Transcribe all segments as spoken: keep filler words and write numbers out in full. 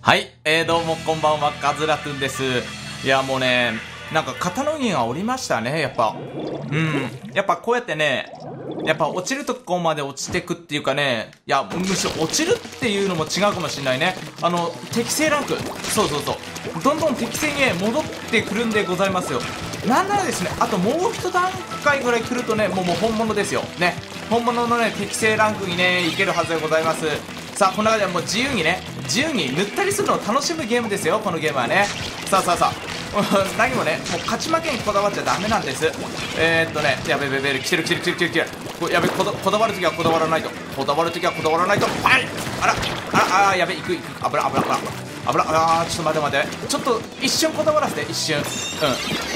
はい、えー、どうもこんばんは、カズラトゥンです。いや、もうね、なんか肩の荷が下りましたね、やっぱ。うん、やっぱこうやってね、やっぱ落ちるとこまで落ちてくっていうかね、いや、むしろ落ちるっていうのも違うかもしれないね。あの、適正ランク、そうそうそう、どんどん適正にね戻ってくるんでございますよ。なんならですね、あともう一段階ぐらい来るとね、もうもう本物ですよ。ね、本物のね、適正ランクにね、いけるはずでございます。さあ、この中ではもう自由にね、自由に塗ったりするのを楽しむゲームですよ、このゲームはね。さあさあさあ何もね、もう勝ち負けにこだわっちゃダメなんです。えー、っとね、やべべべ、来てる来てる来てる来てる来てる、こやべ、こだこだわるときはこだわらないと、こだわるときはこだわらないと、はい、あらあら、あーやべ、いくいく、危ない危ない危ない危ない、あー、ちょっと待って待って、ちょっと一瞬こだわらせて、一瞬、うん、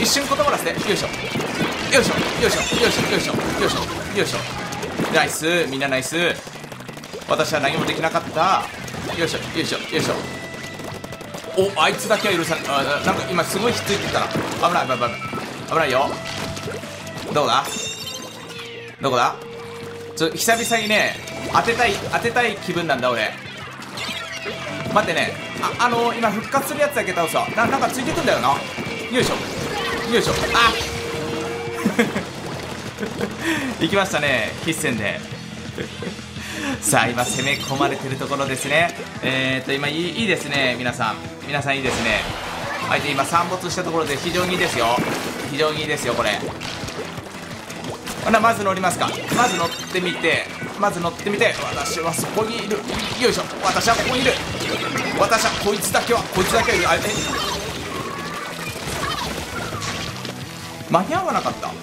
一瞬こだわらせて、よいしょよいしょよいしょよいしょよいしょよいしょよいしょ、ナイス、みんなナイス。私は何もできなかった。よいしょよいしょよいしょ。お、あいつだけは許さない。あ、なんか今すごいひっついてたら危ない危ない危ない危ないよ。どこだどこだ、ちょ久々にね当てたい当てたい気分なんだ俺。待ってね、あ、あのー、今復活するやつだけ倒すわ。な、なんかついてくんだよな。よいしょよいしょ、あ行きましたね、必戦でさあ今攻め込まれてるところですね。えーと今いい、いいですね、皆さん皆さんいいですね。相手今散没したところで非常にいいですよ、非常にいいですよこれ。ほなまず乗りますか。まず乗ってみてまず乗ってみて、私はそこにいる。よいしょ、私はここにいる。私はこいつだけはこいつだけはいる。あれ、間に合わなかった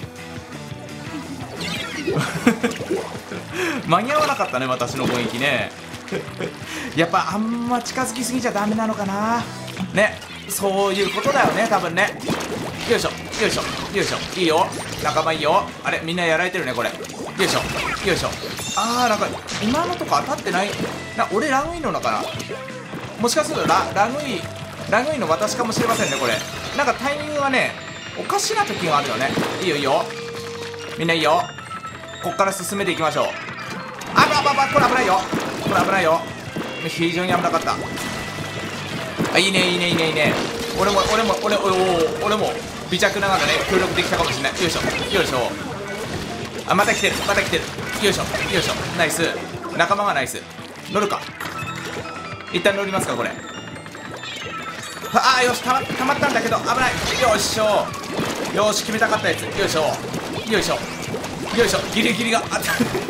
間に合わなかったね、私の攻撃ねやっぱあんま近づきすぎちゃダメなのかなね、そういうことだよね多分ね。よいしょよいしょよいしょ、いいよ仲間いいよ。あれみんなやられてるねこれ。よいしょよいしょ、あーなんか今のとこ当たってないな。俺ランウィンののかな、もしかするとラランウィンランウィンの私かもしれませんねこれ。なんかタイミングがねおかしな時があるよね。いいよいいよ、みんないいよ、こっから進めていきましょう。あばばば、これ危ないよこれ危ないよ、非常に危なかった。あ、いいねいいねいいねいいね。俺も俺も俺おお俺も微弱ながらね協力できたかもしれない。よいしょよいしょ、あ、また来てるまた来てる。よいしょよいしょ、ナイス、仲間がナイス。乗るか、一旦乗りますかこれ。ああ、よし、たまたまったんだけど危ない。よいしょよし、決めたかったやつ。よいしょよいしょよいしょ、ギリギリが当た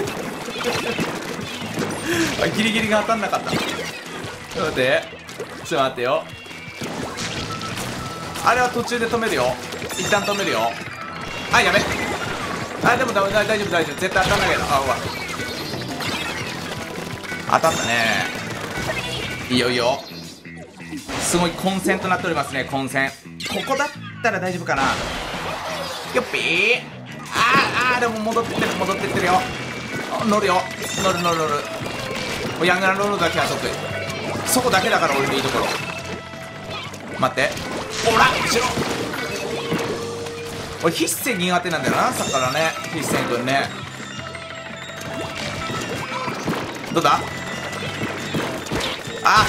あ、ギリギリが当たんなかった。ちょっと待って、ちょっと待ってよ。あれは途中で止めるよ、一旦止めるよ。あ、やべ、あ、でも大丈夫大丈夫大丈夫、絶対当たんなきゃ。あ、うわ当たったね。いいよいいよ、すごい混戦となっておりますね、混戦。ここだったら大丈夫かな。よっぴー、あーあー、でも戻ってってる戻ってってるよ。乗るよ、乗る乗る乗る。ヤングランロールだけは得意、そこだけだから俺のいいところ。待って、ほら後ろ、俺必戦苦手なんだよな、さっきからね、必戦くんね。どうだ、あ、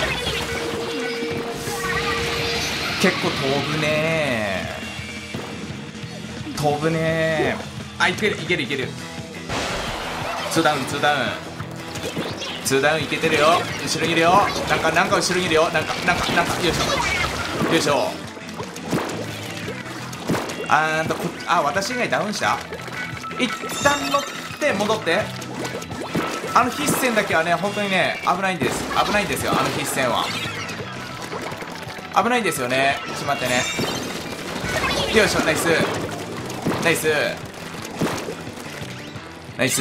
結構飛ぶねー飛ぶねー。あ、いけるいけるいける。ツーダウンツーダウンツーダウンいけてるよ。後ろにいるよ、なんかなんか後ろにいるよ、なんかなんかなんか、よいしょよいしょ。あーんとこ、あ、私以外ダウンした。一旦乗って戻って。あの必戦だけはね本当にね危ないんです、危ないんですよ、あの必戦は危ないんですよね。ちょっと待ってね、よいしょ、ナイスナイスナイス。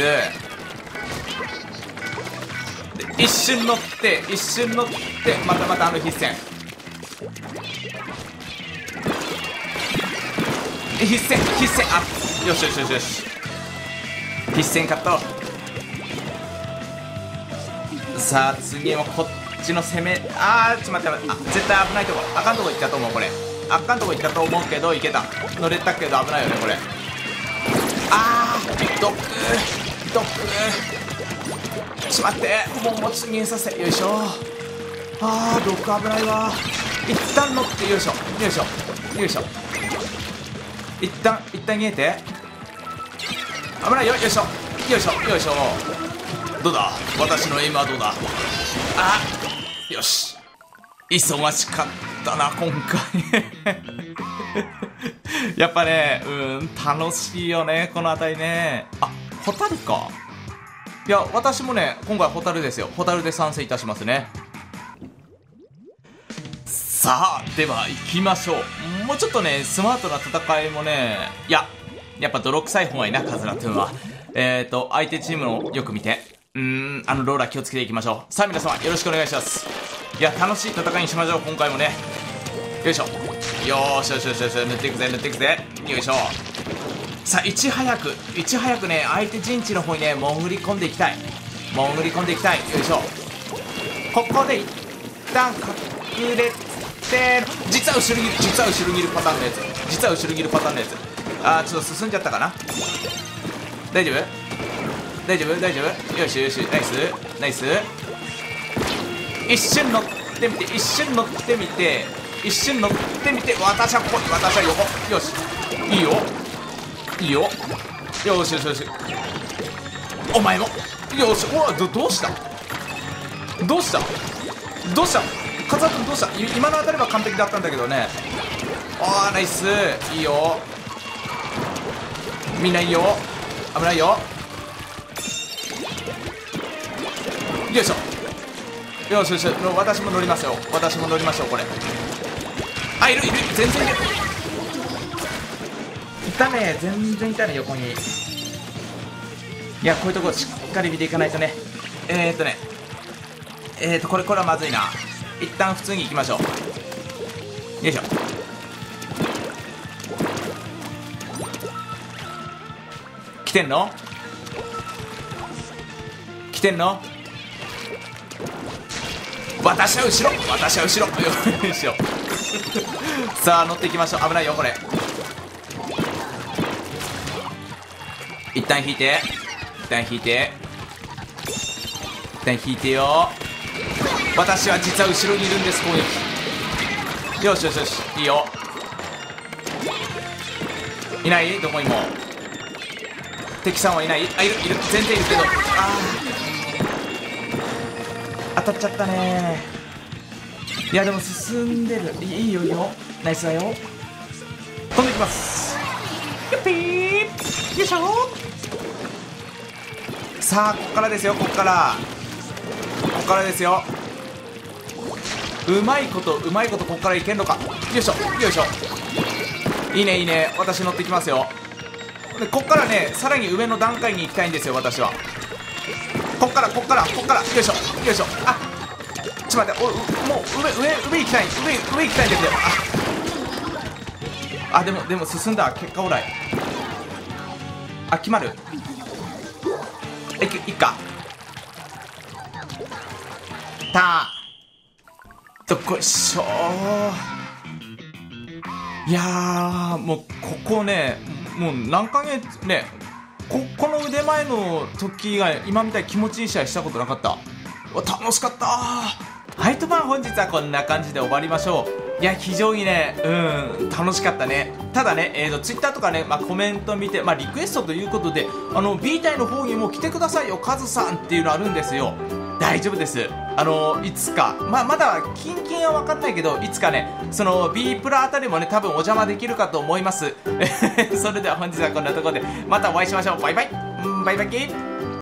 で一瞬乗って一瞬乗ってまたまたあの必戦必戦必戦、あ、よしよしよしよし、必戦カット。さあ次もこっちの攻め、あーちょっと待って待って、あ、絶対危ないとこ、あかんとこ行ったと思うこれ、あかんとこ行ったと思うけどいけた、乗れたけど危ないよねこれ。あードックドック、しまって、もう持ち逃げさせ、よいしょあー、毒危ないわ。一旦乗って、よいしょよいしょよいしょ。一旦一旦逃げて。危ないよ。よいしょよいしょよいしょ。どうだ、私のエイムはどうだ。あ、よし。忙しかったな今回やっぱね、うん、楽しいよねこの辺りね。あ、ホタルか。いや、私もね今回ホタルですよ。ホタルで参戦いたしますね。さあ、では行きましょう。もうちょっとねスマートな戦いもね、いややっぱ泥臭い方がいいな、カズラトゥーンは。えーと相手チームのよく見て、うーん、あのローラー気をつけていきましょう。さあ皆様よろしくお願いします。いや、楽しい戦いにしましょう今回もね。よいしょ。よーしよしよしよし、塗っていくぜ塗っていくぜ。よいしょ。さあ、いち早くいち早くね相手陣地の方にね潜り込んでいきたい。潜り込んでいきたい。よいしょ。ここで一旦隠れて、実は後ろ切る、実は後ろ切るパターンのやつ、実は後ろ切るパターンのやつ。あー、ちょっと進んじゃったかな。大丈夫大丈夫大丈夫。よしよし、ナイスナイス。一瞬乗ってみて、一瞬乗ってみて、一瞬乗ってみて。私はここ、私は横。よし、いいよいいよ。よしよしよし。お前もよし。おわ、どどうしたどうしたどうしたカズラ君、どうした。今の当たりは完璧だったんだけどね。あー、ナイス。いいよ、みんないいよ。危ないよ。よいしょ。よしよし、私も乗りますよ。私も乗りましょう。これ、あ、いるいる、全然いる。いたね、全然いたね、横に。いや、こういうところしっかり見ていかないとね。えーっとねえーっとこれこれはまずいな。一旦普通に行きましょう。よいしょ。来てんの来てんの。私は後ろ、私は後ろ。よいしょさあ乗っていきましょう。危ないよこれ。一旦引いて、一旦引いて、一旦引いてよ。私は実は後ろにいるんです。攻撃。よしよしよし、いいよ。いない、どこにも敵さんはいない。あ、いるいる、全然いるけど、あー、当たっちゃったね。いやでも進んでる。いいよいいよ、ナイスだよ。飛んでいきます。よっぴー、よいしょ。さあ、ここからですよ。ここからここからですよ。うまいことうまいことここからいけんのか。よいしょよいしょ。いいねいいね、私乗っていきますよ。でこっからねさらに上の段階に行きたいんですよ私は。こっからこっからこっから、よいしょよいしょ。あ、ちょっと待って、お、もう上上上行きたい、上上行きたいんですよ。ああ、でもでも進んだ。結果オーライ。あ、決まる。いく、いっか。たー、どっこいしょー。いやー、もうここね、もう何ヶ月ね、ここの腕前の時以外今みたいに気持ちいい試合したことなかった。楽しかったー。はい、とまあ本日はこんな感じで終わりましょう。いや、非常にね、うん、楽しかったね。ただね、えーと、ツイッターとかね、まあ、コメント見て、まあ、リクエストということで、あの、B 隊の方にも来てくださいよ、カズさんっていうのあるんですよ。大丈夫です。あの、いつか、まあ、まだ、キンキンはわかんないけど、いつかね、その、B プラあたりもね、多分お邪魔できるかと思います。それでは本日はこんなところで、またお会いしましょう。バイバイ。バイバイキー。